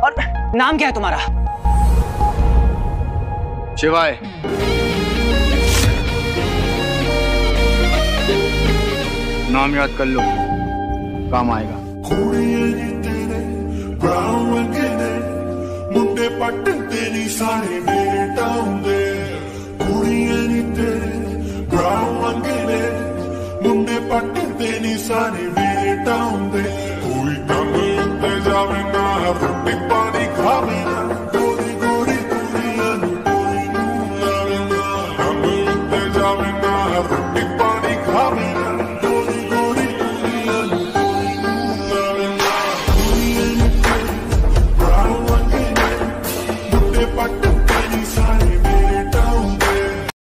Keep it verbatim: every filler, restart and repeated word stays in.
और नाम क्या है तुम्हारा? शिवाय। नाम याद कर लो, काम आएगा। मुंडे पट्टते नी सारे मेरे टाउन दे, कुड़ियां नी तेरे ब्राउन रंगे ने, मुंडे पट्टते नी सारे मेरे टाउन दे। कोई कम उत्ते जावे ना, रोटी पानी खावे ना, गोरी गोरी कुड़ियां नू कोई नू लावे ना। कम उत्ते जावे ना, रोटी पानी खावे ना।